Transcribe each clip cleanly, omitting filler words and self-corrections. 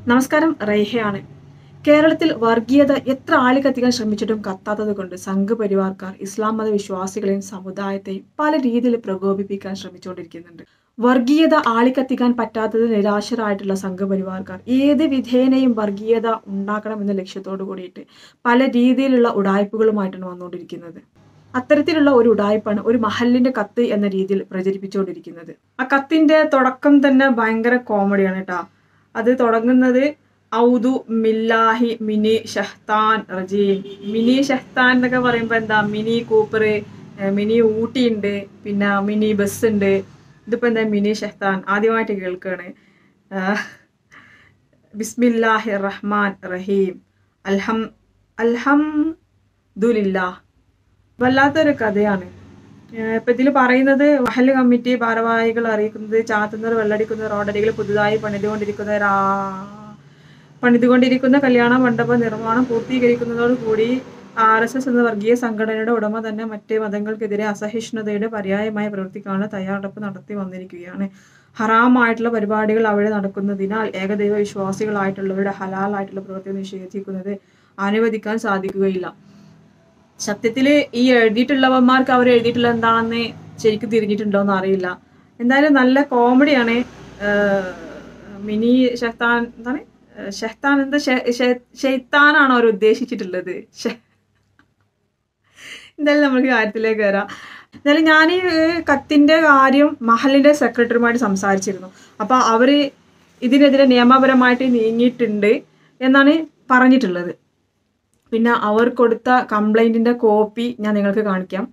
നമസ്കാരം, റൈഹയാണ്. കേരളത്തിൽ വർഗീയത എത്ര ആളിക്കത്തിക്കാൻ ശ്രമിച്ചിട്ടും കത്താത്തത് കൊണ്ട് സംഘപരിവാർക്കാർ ഇസ്ലാം മത വിശ്വാസികളെയും സമുദായത്തെയും പല രീതിയിൽ പ്രകോപിപ്പിക്കാൻ ശ്രമിച്ചുകൊണ്ടിരിക്കുന്നുണ്ട്. വർഗീയത ആളിക്കത്തിക്കാൻ പറ്റാത്തത് നിരാശരായിട്ടുള്ള സംഘപരിവാർക്കാർ ഏത് വിധേനയും വർഗീയത ഉണ്ടാക്കണമെന്ന ലക്ഷ്യത്തോടു കൂടിയിട്ട് പല രീതിയിലുള്ള ഉടായ്പകളുമായിട്ടാണ് വന്നുകൊണ്ടിരിക്കുന്നത്. അത്തരത്തിലുള്ള ഒരു ഉടായ്പാണ് ഒരു മഹലിന്റെ കത്ത് എന്ന രീതിയിൽ പ്രചരിപ്പിച്ചുകൊണ്ടിരിക്കുന്നത്. ആ കത്തിന്റെ തുടക്കം തന്നെ ഭയങ്കര കോമഡിയാണ് കേട്ടോ. അത് തുടങ്ങുന്നത് ഔദു മില്ലാഹി മിനി ഷഹ്താൻ റജീം. മിനി ഷഹ്താൻ എന്നൊക്കെ പറയുമ്പോൾ എന്താ, മിനി കൂപ്പർ, മിനി ഊട്ടി ഉണ്ട്, പിന്നെ മിനി ബസ് ഉണ്ട്. ഇതിപ്പോ എന്താ മിനി ഷഹ്താൻ, ആദ്യമായിട്ട് കേൾക്കുകയാണ്. ബിസ്മില്ലാഹി റഹ്മാൻ റഹീം അൽഹംദുലില്ലാഹ്. വല്ലാത്തൊരു കഥയാണ്. ഇപ്പൊ ഇതിൽ പറയുന്നത് മഹല്ല് കമ്മിറ്റി ഭാരവാഹികൾ അറിയിക്കുന്നത് ചാത്തുന്നവർ വെള്ളടിക്കുന്ന റോഡരികൾ പുതുതായി പണിതുകൊണ്ടിരിക്കുന്ന കല്യാണ മണ്ഡപ നിർമ്മാണം പൂർത്തീകരിക്കുന്നതോടുകൂടി RSS എന്ന വർഗീയ സംഘടനയുടെ ഉടമ തന്നെ മറ്റ് മതങ്ങൾക്കെതിരെ അസഹിഷ്ണുതയുടെ പര്യായമായി പ്രവർത്തിക്കാനുള്ള തയ്യാറെടുപ്പ് നടത്തി വന്നിരിക്കുകയാണ്. ഹറാമായിട്ടുള്ള പരിപാടികൾ അവിടെ നടക്കുന്നതിനാൽ ഏകദൈവ വിശ്വാസികളായിട്ടുള്ളവരുടെ ഹലാലായിട്ടുള്ള പ്രവൃത്തി നിഷേധിക്കുന്നത് അനുവദിക്കാൻ സാധിക്കുകയില്ല. സത്യത്തിൽ ഈ എഴുതിയിട്ടുള്ളവന്മാർക്ക് അവർ എഴുതിയിട്ടുള്ള എന്താണെന്ന് ശരിക്കും തിരിഞ്ഞിട്ടുണ്ടോന്ന് അറിയില്ല. എന്തായാലും നല്ല കോമഡിയാണ്. മിനി ഷഹ്താൻ എന്താണ്, ഷഹ്താൻ എന്താ ഷെയ്ത്താനാണോ അവർ ഉദ്ദേശിച്ചിട്ടുള്ളത്? എന്തായാലും നമുക്ക് കാര്യത്തിലേക്ക് വരാം. എന്തായാലും ഞാൻ ഈ കത്തിന്റെ കാര്യം മഹലിന്റെ സെക്രട്ടറിയുമായിട്ട് സംസാരിച്ചിരുന്നു. അപ്പൊ അവര് ഇതിനെതിരെ നിയമപരമായിട്ട് നീങ്ങിയിട്ടുണ്ട് എന്നാണ് പറഞ്ഞിട്ടുള്ളത്. പിന്നെ അവർ കൊടുത്ത കംപ്ലൈന്റിന്റെ കോപ്പി ഞാൻ നിങ്ങൾക്ക് കാണിക്കാം.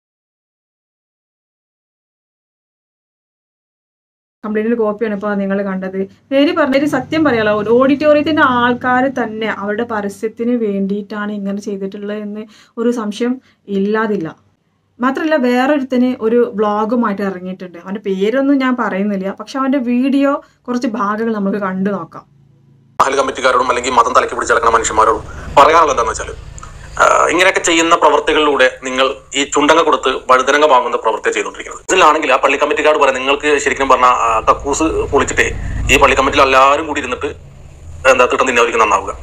കംപ്ലൈന്റിന്റെ കോപ്പിയാണ് ഇപ്പോൾ നിങ്ങൾ കണ്ടത്. പേര് പറഞ്ഞൊരു സത്യം പറയാലോ, ഓഡിറ്റോറിയത്തിന്റെ ആൾക്കാർ തന്നെ അവരുടെ പരസ്യത്തിന് വേണ്ടിയിട്ടാണ് ഇങ്ങനെ ചെയ്തിട്ടുള്ളത് എന്ന് ഒരു സംശയം ഇല്ലാതില്ല. മാത്രമല്ല വേറൊരുത്തന് ഒരു വ്ളോഗുമായിട്ട് ഇറങ്ങിയിട്ടുണ്ട്. അവന്റെ പേരൊന്നും ഞാൻ പറയുന്നില്ല, പക്ഷെ അവന്റെ വീഡിയോ കുറച്ച് ഭാഗങ്ങൾ നമുക്ക് കണ്ടു നോക്കാം. മഹൽ കമ്മിറ്റിക്കാരോടും അല്ലെങ്കിൽ മതം തലക്കി പിടിച്ച് നടക്കുന്ന മനുഷ്യന്മാരോടും പറയാനുള്ളത് എന്താണെന്ന് വെച്ചാൽ, ഇങ്ങനെയൊക്കെ ചെയ്യുന്ന പ്രവർത്തികളിലൂടെ നിങ്ങൾ ഈ ചുണ്ടങ്ങ കൊടുത്ത് വഴുതനങ്ങ വാങ്ങുന്ന പ്രവൃത്തിയാണ് ചെയ്തുകൊണ്ടിരിക്കുന്നത്. ഇതിലാണെങ്കിൽ ആ പള്ളി കമ്മിറ്റിക്കാരോട് പറയാം, നിങ്ങൾക്ക് ശരിക്കും പറഞ്ഞാൽ കക്കൂസ് പൊളിച്ചിട്ടേ ഈ പള്ളി കമ്മിറ്റിയിൽ എല്ലാവരും കൂടി ഇരുന്നിട്ട് എന്താ തിട്ടം തിന്നവർക്ക് നന്നാവുക.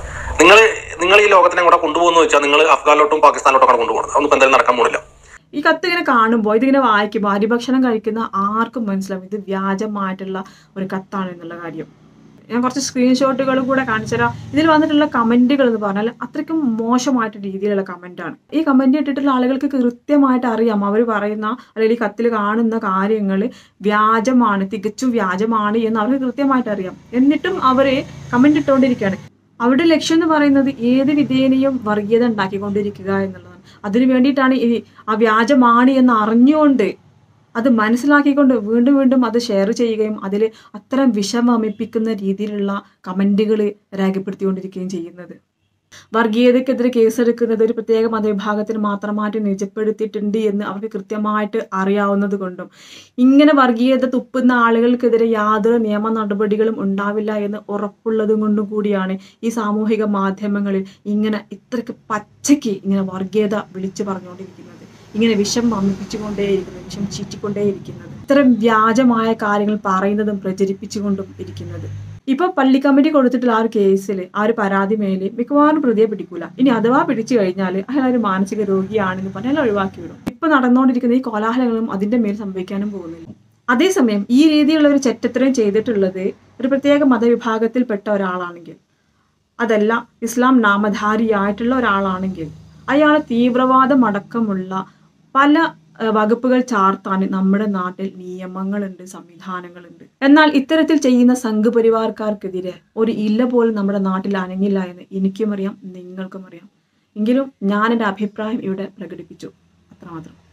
നിങ്ങൾ ഈ ലോകത്തിനെ കൂടെ കൊണ്ടുപോകുന്ന വെച്ചാൽ നിങ്ങൾ അഫ്ഗാനിലോട്ടും പാകിസ്ഥാനിലോട്ടും കൊണ്ടുപോകുന്നത്. അതൊന്നും എന്തായാലും നടക്കാൻ പോകുന്നില്ല. ഈ കത്ത് ഇങ്ങനെ കാണുമ്പോൾ, ഇതിങ്ങനെ വായിക്കുമ്പോൾ അരിഭക്ഷണം കഴിക്കുന്ന ആർക്കും മനസ്സിലാവും ഇത് വ്യാജമായിട്ടുള്ള ഒരു കത്താണ് എന്നുള്ള കാര്യം. ഞാൻ കുറച്ച് സ്ക്രീൻഷോട്ടുകളും കൂടെ കാണിച്ചുതരാം. ഇതിൽ വന്നിട്ടുള്ള കമന്റുകൾ എന്ന് പറഞ്ഞാൽ അത്രയ്ക്കും മോശമായിട്ട് രീതിയിലുള്ള കമന്റാണ്. ഈ കമന്റ് ഇട്ടിട്ടുള്ള ആളുകൾക്ക് കൃത്യമായിട്ട് അറിയാം അവർ പറയുന്ന അല്ലെങ്കിൽ ഈ കത്തിൽ കാണുന്ന കാര്യങ്ങൾ വ്യാജമാണ്, തികച്ചും വ്യാജമാണ് എന്ന് അവർക്ക് കൃത്യമായിട്ട് അറിയാം. എന്നിട്ടും അവര് കമന്റ് ഇട്ടുകൊണ്ടിരിക്കുകയാണ്. അവരുടെ ലക്ഷ്യം എന്ന് പറയുന്നത് ഏത് വിധേനയും വർഗീയത ഉണ്ടാക്കിക്കൊണ്ടിരിക്കുക എന്നുള്ളതാണ്. അതിനു വേണ്ടിയിട്ടാണ് ആ വ്യാജമാണ് എന്ന് അറിഞ്ഞുകൊണ്ട് അത് മനസ്സിലാക്കിക്കൊണ്ട് വീണ്ടും വീണ്ടും അത് ഷെയർ ചെയ്യുകയും അതിൽ അത്തരം വിഷം വമിപ്പിക്കുന്ന രീതിയിലുള്ള കമന്റുകൾ രേഖപ്പെടുത്തിക്കൊണ്ടിരിക്കുകയും ചെയ്യുന്നത്. വർഗീയതയ്ക്കെതിരെ കേസെടുക്കുന്നത് ഒരു പ്രത്യേക മതവിഭാഗത്തിന് മാത്രമായിട്ട് നിജപ്പെടുത്തിയിട്ടുണ്ട് എന്ന് അവർക്ക് കൃത്യമായിട്ട് അറിയാവുന്നത് കൊണ്ടും ഇങ്ങനെ വർഗീയത തുപ്പുന്ന ആളുകൾക്കെതിരെ യാതൊരു നിയമ നടപടികളും ഉണ്ടാവില്ല എന്ന് ഉറപ്പുള്ളതും കൊണ്ടും കൂടിയാണ് ഈ സാമൂഹിക മാധ്യമങ്ങളിൽ ഇങ്ങനെ ഇത്രയ്ക്ക് പച്ചയ്ക്ക് ഇങ്ങനെ വർഗീയത വിളിച്ചു പറഞ്ഞുകൊണ്ടിരിക്കുന്നത്, ഇങ്ങനെ വിഷം വമിപ്പിച്ചുകൊണ്ടേയിരിക്കുന്നത്, വിഷം ചീറ്റിക്കൊണ്ടേയിരിക്കുന്നത്, ഇത്തരം വ്യാജമായ കാര്യങ്ങൾ പറയുന്നതും പ്രചരിപ്പിച്ചുകൊണ്ടും ഇരിക്കുന്നത്. ഇപ്പൊ പള്ളി കമ്മിറ്റി കൊടുത്തിട്ടുള്ള ആ ഒരു കേസിൽ ആ ഒരു പരാതി മേലിൽ മിക്കവാറും പ്രതിയെ പിടിക്കൂല. ഇനി അഥവാ പിടിച്ചു കഴിഞ്ഞാൽ അയാൾ ഒരു മാനസിക രോഗിയാണെന്ന് പറഞ്ഞാൽ ഒഴിവാക്കി വിടും. ഇപ്പൊ നടന്നുകൊണ്ടിരിക്കുന്ന ഈ കോലാഹലങ്ങളും അതിന്റെ മേൽ സംഭവിക്കാനും പോകുന്നില്ല. അതേസമയം ഈ രീതിയിലുള്ള ഒരു ചെറ്റത്തരം ചെയ്തിട്ടുള്ളത് ഒരു പ്രത്യേക മതവിഭാഗത്തിൽപ്പെട്ട ഒരാളാണെങ്കിൽ, അതല്ല ഇസ്ലാം നാമധാരിയായിട്ടുള്ള ഒരാളാണെങ്കിൽ, അയാൾ തീവ്രവാദം അടക്കമുള്ള പല വകുപ്പുകൾ ചാർത്താൻ നമ്മുടെ നാട്ടിൽ നിയമങ്ങളുണ്ട്, സംവിധാനങ്ങളുണ്ട്. എന്നാൽ ഇത്തരത്തിൽ ചെയ്യുന്ന സംഘപരിവാർക്കാർക്കെതിരെ ഒരു ഇല്ല പോലും നമ്മുടെ നാട്ടിൽ അനങ്ങില്ല എന്ന് എനിക്കും അറിയാം, നിങ്ങൾക്കും അറിയാം. എങ്കിലും ഞാൻ എൻ്റെ അഭിപ്രായം ഇവിടെ പ്രകടിപ്പിച്ചു, അത്രമാത്രം.